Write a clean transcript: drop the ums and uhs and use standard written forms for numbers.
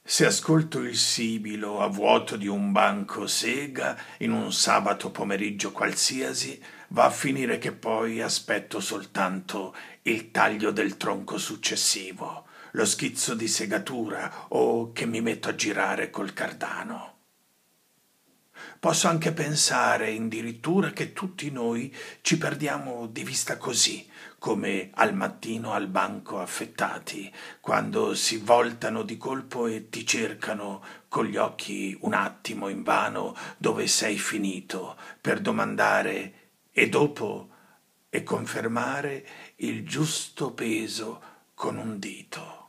Se ascolto il sibilo a vuoto di un banco sega in un sabato pomeriggio qualsiasi, va a finire che poi aspetto soltanto il taglio del tronco successivo, lo schizzo di segatura o che mi metto a girare col cardano. Posso anche pensare addirittura che tutti noi ci perdiamo di vista così, come al mattino al banco affettati, quando si voltano di colpo e ti cercano con gli occhi un attimo invano dove sei finito, per domandare e dopo e confermare il giusto peso con un dito.